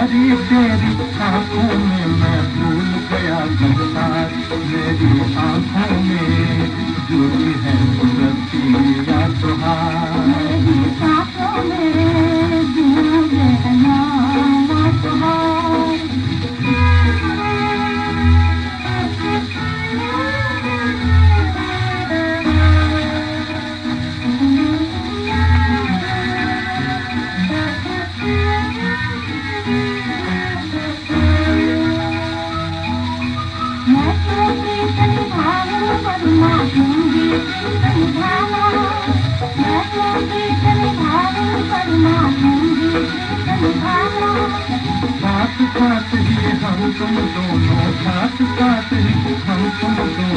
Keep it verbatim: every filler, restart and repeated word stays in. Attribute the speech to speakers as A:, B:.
A: मेरी तेरी आंखों में मैं भूल गया संसार, मेरी आंखों में झूठी है सूरती या तुहार, मेरी आंखों में झूठ है ना तुहार। साथ साथ ही हम तुम दोनों, साथ साथ ही हम तुम दोनों